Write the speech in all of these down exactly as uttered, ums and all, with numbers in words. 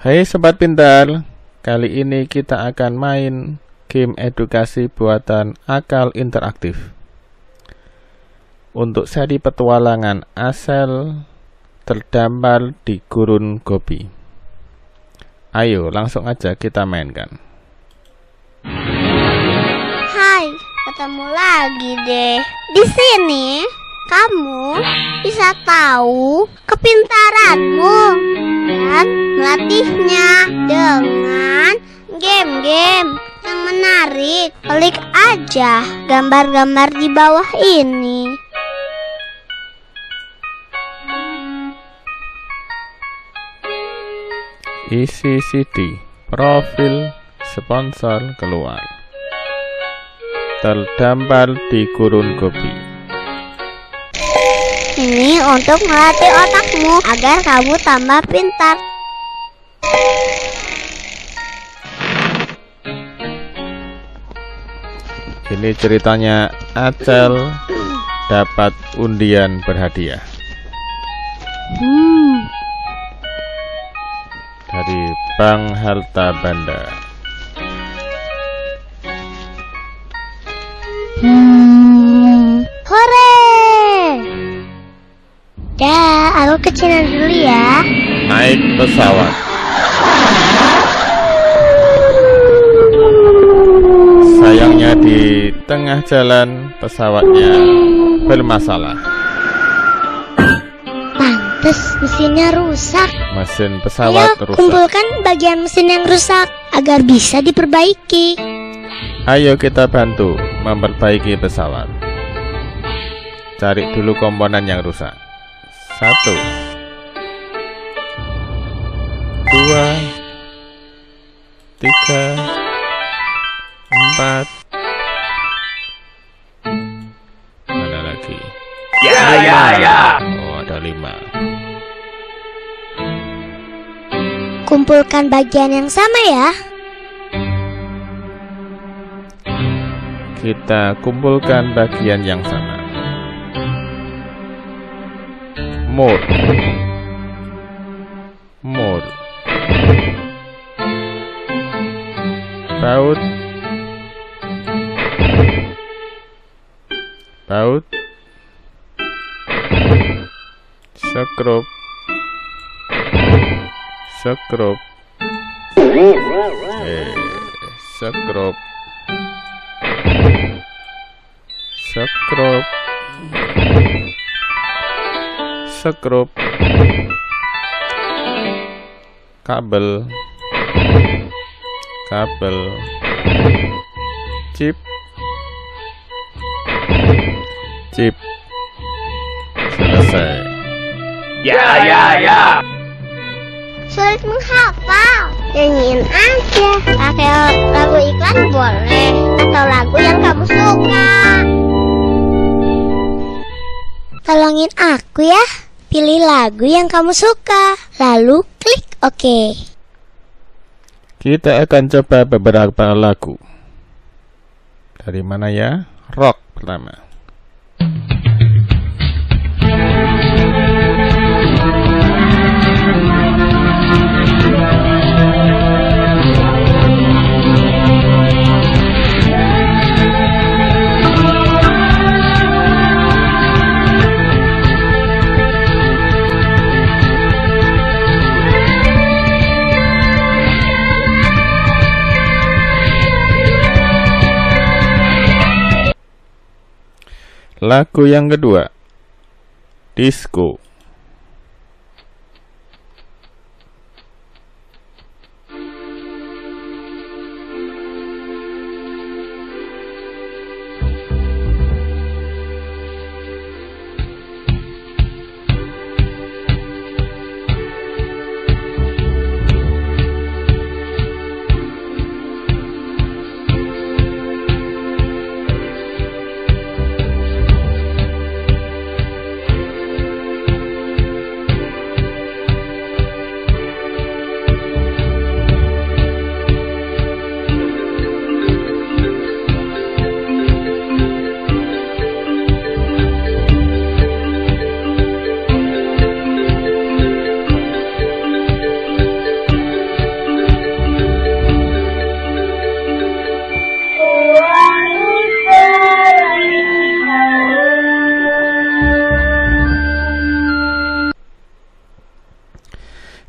Hai Sobat Pintar, kali ini kita akan main game edukasi buatan Akal Interaktif. Untuk seri petualangan Asel terdampar di gurun Gobi. Ayo langsung aja kita mainkan. Hai, ketemu lagi deh. Di sini kamu bisa tahu kepintaranmu dan melatihnya dengan game-game yang menarik. Klik aja gambar-gambar di bawah ini. Isi C D, profil sponsor keluar. Terdampar di gurun Gobi. Ini untuk melatih otakmu agar kamu tambah pintar. Ini ceritanya Acel dapat undian berhadiah. Hmm. Dari Bank Harta Banda. Hmm. Hore! Dah, aku ke Cina dulu ya. Naik pesawat. Sayangnya di tengah jalan pesawatnya bermasalah. Pantes mesinnya rusak. Mesin pesawat Ayo, rusak. kumpulkan bagian mesin yang rusak agar bisa diperbaiki. Ayo kita bantu memperbaiki pesawat. Cari dulu komponen yang rusak. Satu, dua, tiga, empat. Mana lagi? Ya, ya, ya. Oh, ada lima. Kumpulkan bagian yang sama ya. Kita kumpulkan bagian yang sama. Mode, mode, baut, baut, sekrup, sekrup, eh, sekrup, sekrup. Sekrup, kabel, kabel, chip, chip, selesai. Ya, ya, ya. Sulit menghafal. Nyanyiin aja. Pakai lagu iklan boleh, atau lagu yang kamu suka. Tolongin aku ya. Pilih lagu yang kamu suka, lalu klik OK. Kita akan coba beberapa lagu. Dari mana ya? Rock pertama. Lagu yang kedua, disco.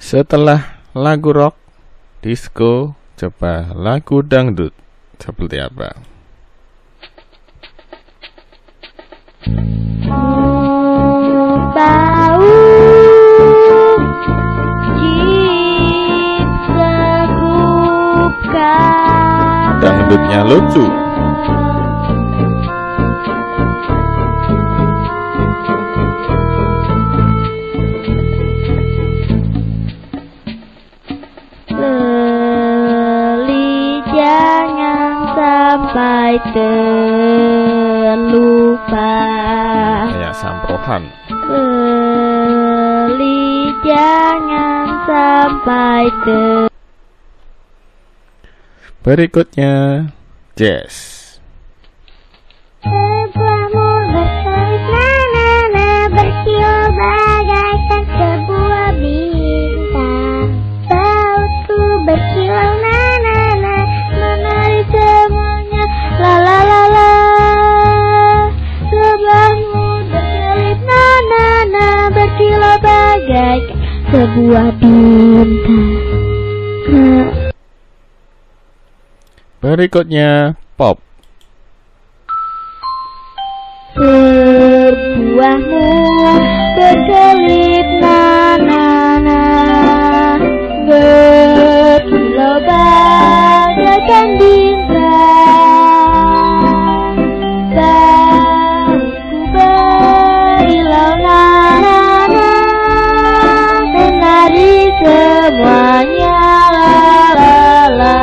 Setelah lagu rock, disco, coba lagu dangdut. Seperti apa? Bau cipta buka. Dangdutnya lucu. Beli jangan sampai terlupa. Kayak samprohan. Beli jangan sampai ter. Berikutnya jazz. Sebuah musik na-na-na berkilau bagaikan sebuah bintang. Bautku berkilau na-na-na menarik semuanya la-la-la-la. Sebuahmu berkelip na-na-na berkilau bagaikan sebuah bintang. Berikutnya pop. Sebuahmu berkelip na-na-na berkilau bagaikan bintang. Bahuku berkilau na-na-na menari semuanya la-la-la.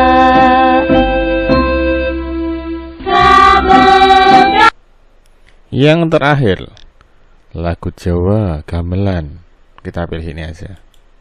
Yang terakhir, lagu Jawa gamelan. Kita pilih ini aja.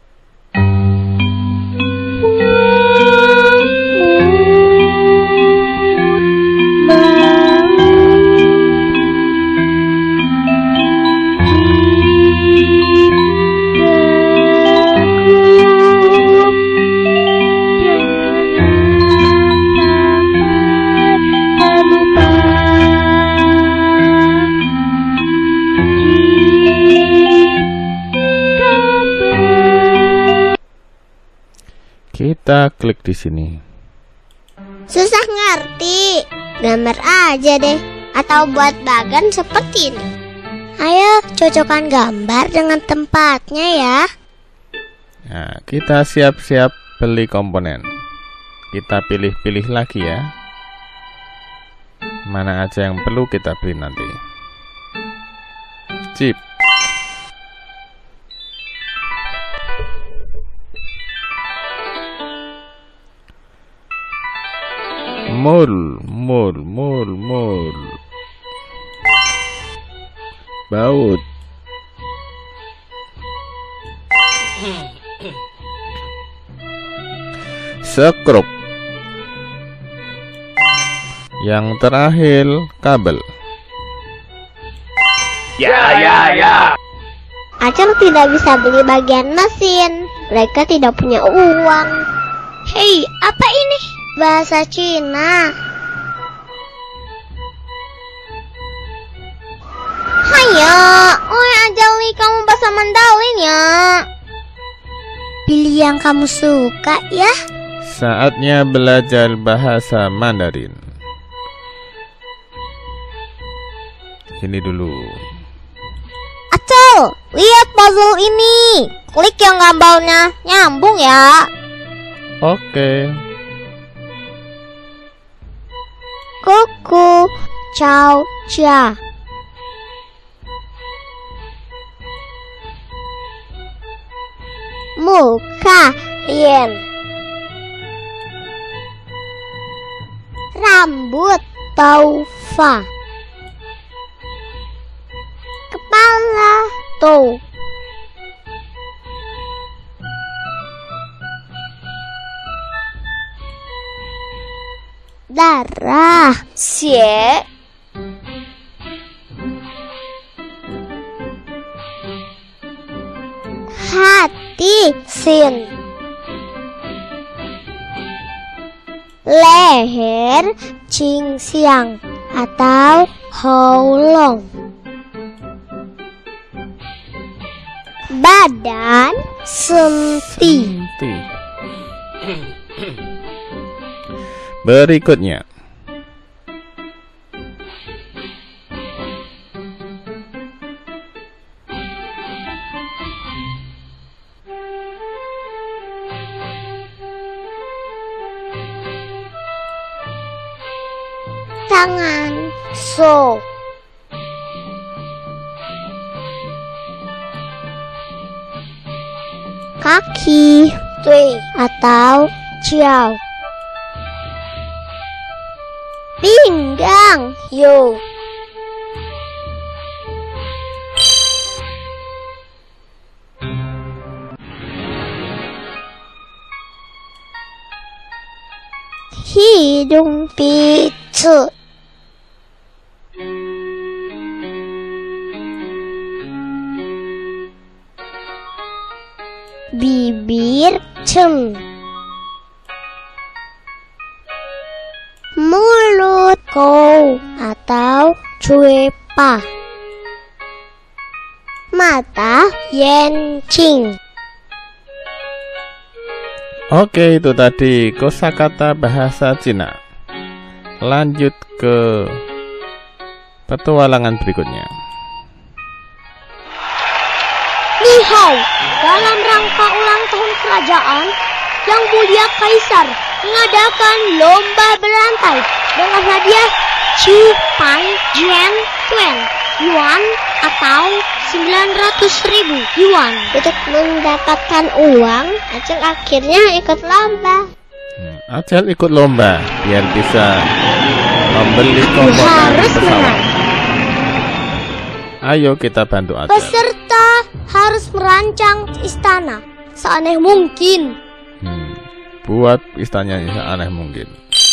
Kita klik di sini. Susah ngerti, gambar aja deh, atau buat bagan seperti ini. Ayo cocokkan gambar dengan tempatnya ya. Nah, kita siap-siap beli komponen. Kita pilih-pilih lagi ya. Mana aja yang perlu kita beli nanti. Chip. Mul, mul, mul, mul. Baut. Sekrup. Yang terakhir kabel. Ya, ya, ya. Acang tidak bisa beli bagian mesin. Mereka tidak punya uang. Hei, apa ini? Bahasa Cina. Haya, oi ajali kamu bahasa Mandarin ya. Pilih yang kamu suka ya. Saatnya belajar bahasa Mandarin. Ini dulu. Acel, lihat puzzle ini. Klik yang gambarnya, nyambung ya. Oke. Kuku, ciao, cia. Muka, lien. Rambut, taufa. Kepala, tou. Darah, xie. Hati, sin. Leher, cincsiang atau holong. Badan senti. Senti. Berikutnya. Tangan so. Kaki tui atau ciao. Pinggang yo. Hidung picu. Bibir cem. Mulut kou atau cuepa. Mata yencing. Oke, itu tadi kosakata bahasa Cina. Lanjut ke petualangan berikutnya. Ni hao, dalam rangka ulang tahun kerajaan, Yang Mulia Kaisar mengadakan lomba berantai dengan hadiah Chu Pai Jian Tuan Yuan atau sembilan ratus ribu yuan. Untuk mendapatkan uang, Acel akhirnya ikut lomba. Hmm, Acel ikut lomba biar bisa membeli komponen Harus pesawat. menang. Ayo kita bantu Acel. Peserta harus merancang istana seaneh mungkin. Hmm, buat istananya seaneh mungkin.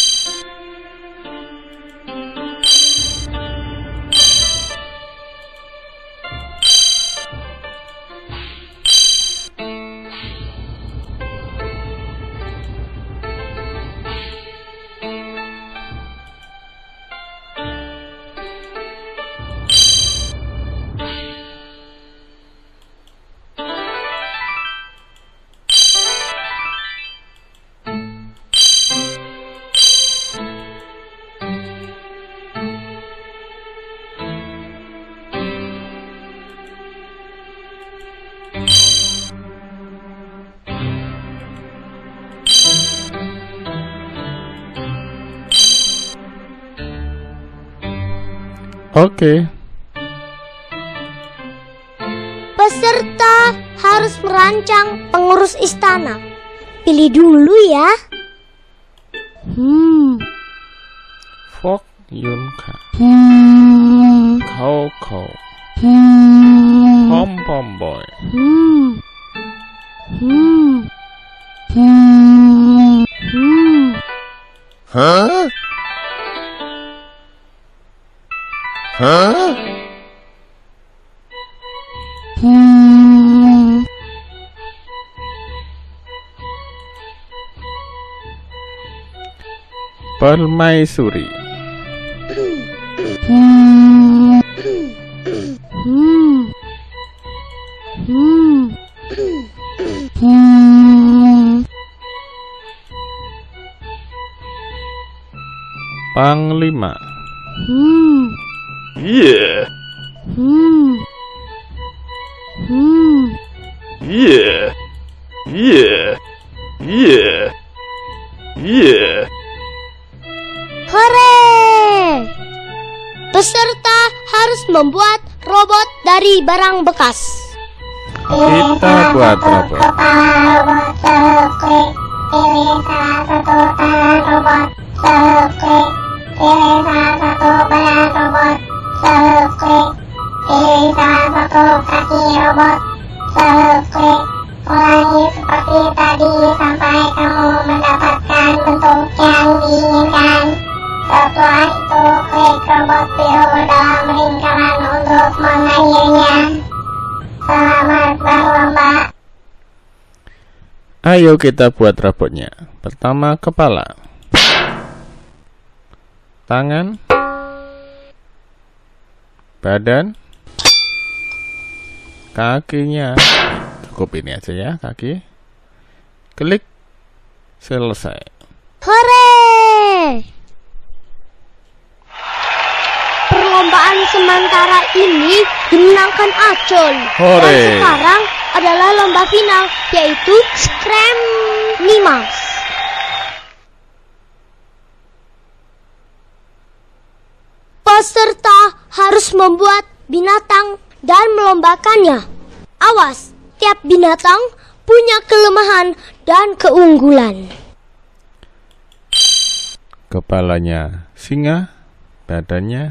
Oke. Peserta harus merancang pengurus istana. Pilih dulu ya. Hmm. Fok Yun Ka. Hmm. Kau Kau. Hmm. Pom Pom Boy. Hmm. Hmm. Hmm. Hmm. Hah? Hah? Hmm. Permaisuri. Hmm. Hmm. Hmm. Hmm. Panglima. Hmm. Yeah. Hmm. Hmm. Yeah. Yeah. Yeah. Yeah. Hore! Peserta harus membuat robot dari barang bekas. Kita buat robot. Robot seklik. Pilih salah satu tangan robot seklik. Pilih salah satu badan robot seklik. Pilih salah satu kaki robot seklik. Ulangi seperti tadi sampai kamu mendapatkan bentuk yang diinginkan. Setelah itu klik robot biru dalam lingkaran untuk mengakhirinya. Selamat berlomba. Ayo kita buat robotnya. Pertama kepala, tangan, badan, kakinya, cukup ini aja ya kaki. Klik, selesai. Hore! Perlombaan sementara ini dimenangkan Acol. Hore! Dan sekarang adalah lomba final, yaitu Scram Limas. Peserta harus membuat binatang dan melombakannya. Awas, tiap binatang punya kelemahan dan keunggulan. Kepalanya singa, badannya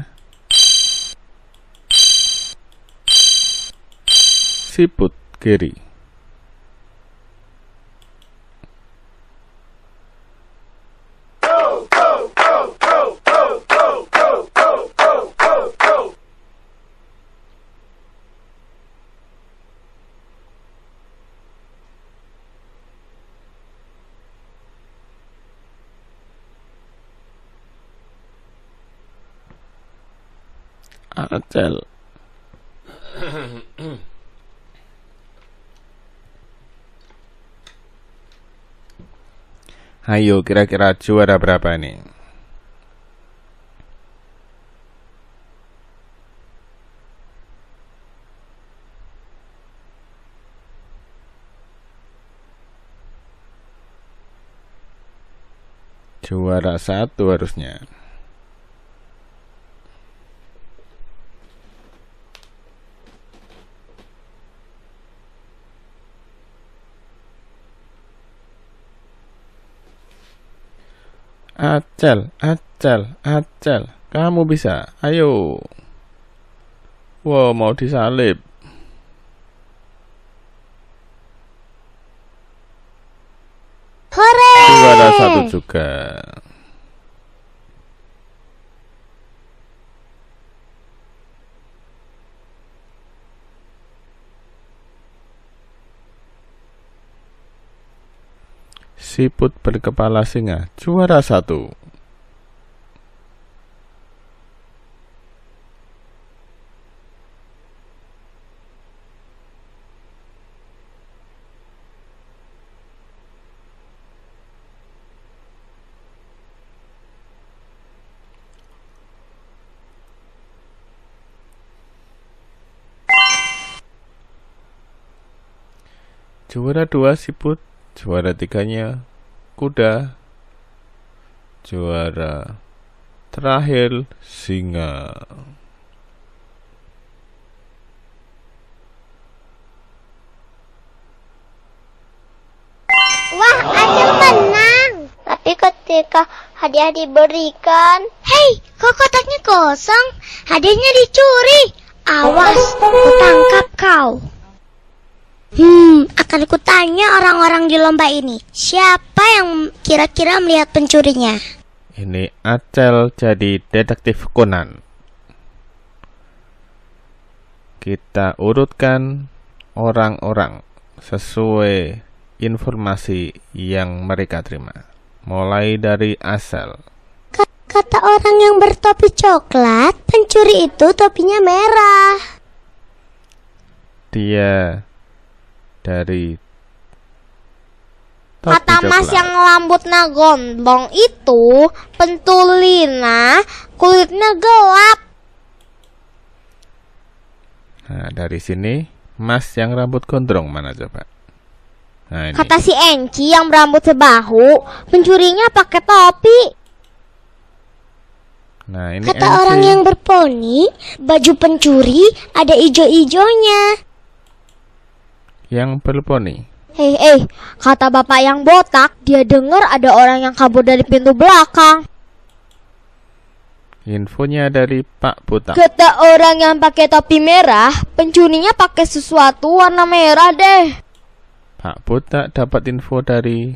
siput kiri. Acel. Ayo, kira-kira juara berapa nih? Juara satu harusnya. Acel, Acel, Acel, kamu bisa, ayo. Wow, mau disalib. Hore! Juara satu juga. Siput berkepala singa, juara satu. Juara dua siput, juara tiganya kuda, juara terakhir singa. Wah, Acel menang. Tapi ketika hadiah diberikan, hei, kok kotaknya kosong? Hadiahnya dicuri. Awas, ku tangkap kau. Hmm, akan kutanya orang-orang di lomba ini, siapa yang kira-kira melihat pencurinya? Ini Acel jadi detektif Conan. Kita urutkan orang-orang sesuai informasi yang mereka terima. Mulai dari Acel. Kata orang yang bertopi coklat, pencuri itu topinya merah. Dia dari topi Kata mas coklat. yang rambutnya gondrong itu pentulina kulitnya gelap. Nah, dari sini mas yang rambut gondrong mana coba? Nah, ini. Kata si Enci yang berambut sebahu, pencurinya pakai topi. Nah, ini Kata Enci. orang yang berponi, baju pencuri ada ijo-ijonya. Yang berponi. Hei, eh, kata bapak yang botak, dia dengar ada orang yang kabur dari pintu belakang. Infonya dari Pak Botak. Kata orang yang pakai topi merah, pencurinya pakai sesuatu warna merah deh. Pak Botak dapat info dari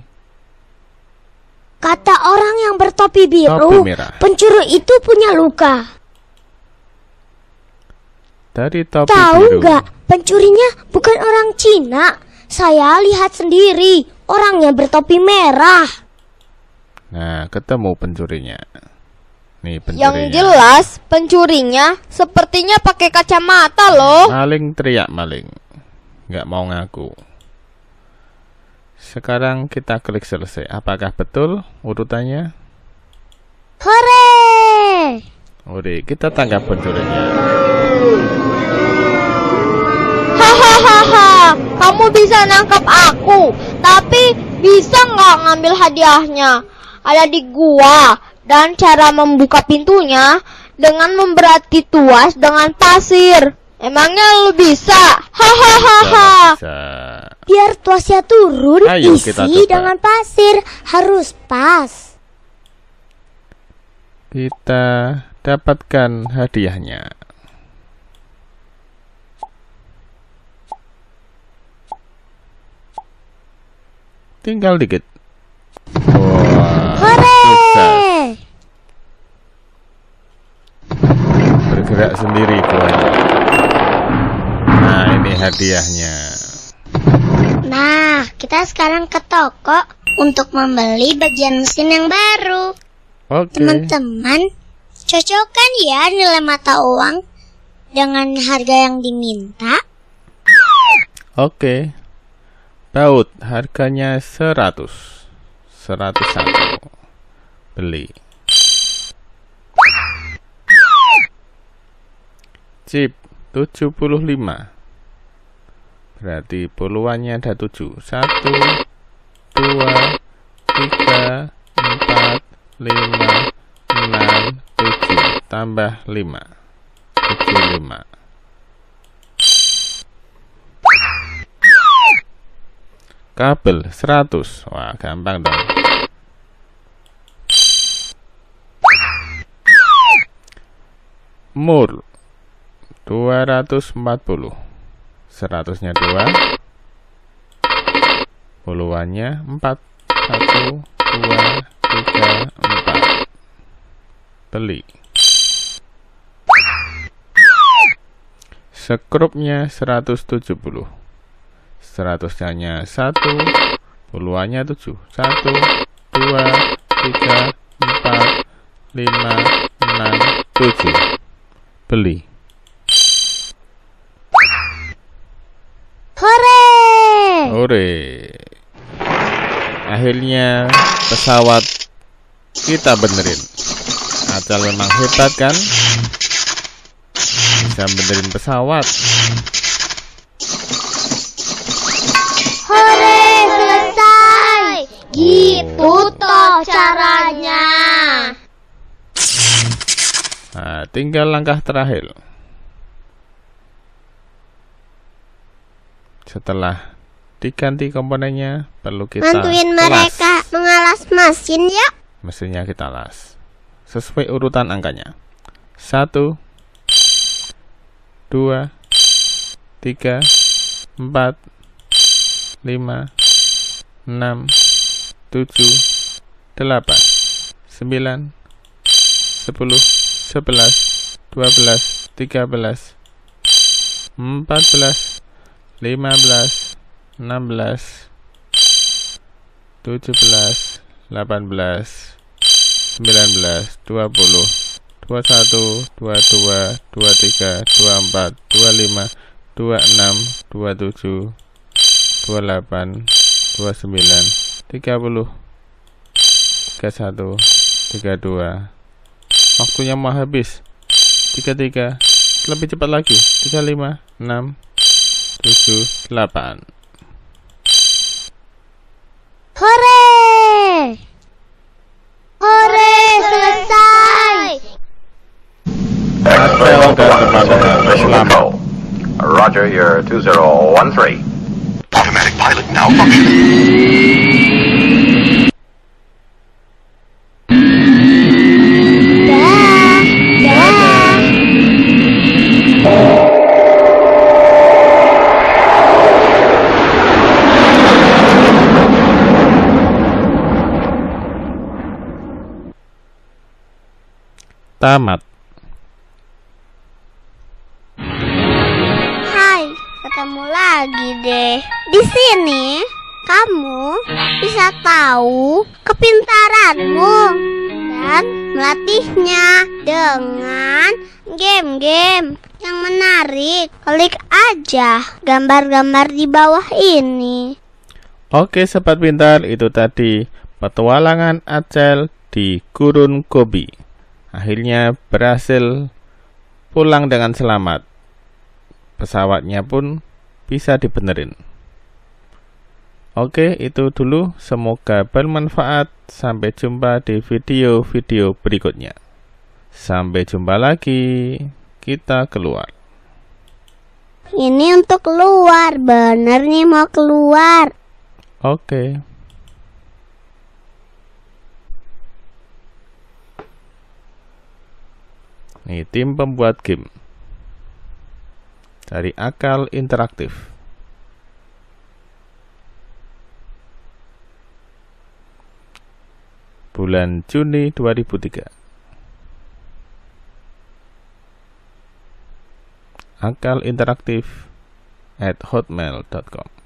Kata orang yang bertopi biru, topi merah. pencuri itu punya luka. Dari topi Tahu biru. nggak, pencurinya bukan orang Cina. Saya lihat sendiri, orangnya bertopi merah. Nah, ketemu pencurinya. Nih pencurinya. Yang jelas, pencurinya sepertinya pakai kacamata loh. Maling teriak maling. Nggak mau ngaku. Sekarang kita klik selesai. Apakah betul urutannya? Hore! Oke, kita tangkap pencurinya. Hahaha, kamu bisa nangkap aku, tapi bisa nggak ngambil hadiahnya? Ada di gua, dan cara membuka pintunya dengan memberati tuas dengan pasir. Emangnya lu bisa? Hahaha. Bisa. Biar tuasnya turun, Ayo, kita isi coba. dengan pasir. Harus pas. Kita dapatkan hadiahnya. Tinggal dikit. Wah, Hore! sukses. Bergerak sendiri buahnya. Nah, ini hadiahnya. Nah, kita sekarang ke toko untuk membeli bagian mesin yang baru. Oke. Teman-teman, cocokkan ya nilai mata uang dengan harga yang diminta. Oke. Baut harganya seratus. seratus satu. Beli. Chip tujuh puluh lima. Berarti puluhannya ada tujuh. satu, dua, tiga, empat, lima, enam, tujuh. Tambah lima. tujuh puluh lima. Kabel seratus. Wah, gampang dong. Mur dua ratus empat puluh. Seratusnya dua. Puluhannya empat. Satu, dua, tiga, empat. Beli. Skrupnya seratus tujuh puluh. Seratusnya satu, puluhannya tujuh. Satu, dua, tiga, empat, lima, enam, tujuh. Beli. Hore! Ore. Akhirnya pesawat kita benerin. Acal memang hebat kan? Bisa benerin pesawat. Hore, selesai. Gitu toh caranya. Nah, tinggal langkah terakhir. Setelah diganti komponennya, perlu kita Bantuin las. mereka mengalas mesin ya. Mesinnya kita las sesuai urutan angkanya. Satu, dua, tiga, empat, lima, enam, tujuh, delapan, sembilan, sepuluh, sebelas, dua belas, tiga belas, empat belas, lima belas, enam belas, tujuh belas, delapan belas, sembilan belas, dua puluh, dua puluh satu, dua puluh dua, dua puluh tiga, dua puluh empat, dua puluh lima, dua puluh enam, dua puluh tujuh, dua puluh delapan, dua puluh sembilan, tiga puluh, tiga puluh satu, tiga puluh dua. Waktunya mau habis. tiga puluh tiga. Lebih cepat lagi. tiga puluh lima, enam, tujuh, delapan. Hore! Hore, selesai. Acal dan teman-teman selamat. Roger, you're two zero one three. Automatic pilot now functioning. Dah, dah. Tamat. Hai, ketemu lagi deh. Di sini kamu bisa tahu kepintaranmu dan melatihnya dengan game-game yang menarik. Klik aja gambar-gambar di bawah ini. Oke sobat pintar, itu tadi petualangan Acel di gurun Gobi. Akhirnya berhasil pulang dengan selamat. Pesawatnya pun bisa dibenerin. Oke, itu dulu. Semoga bermanfaat. Sampai jumpa di video-video berikutnya. Sampai jumpa lagi. Kita keluar. Ini untuk keluar. Bener nih mau keluar. Oke. Nih tim pembuat game dari Akal Interaktif. Bulan Juni dua ribu tiga. Akal Interaktif at hotmail dot com.